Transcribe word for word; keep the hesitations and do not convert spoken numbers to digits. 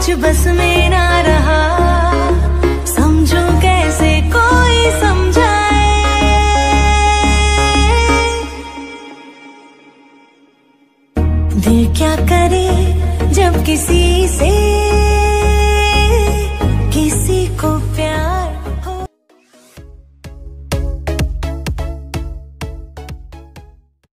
बस में ना रहा, समझो कैसे कोई समझाए। दिल क्या करे जब किसी से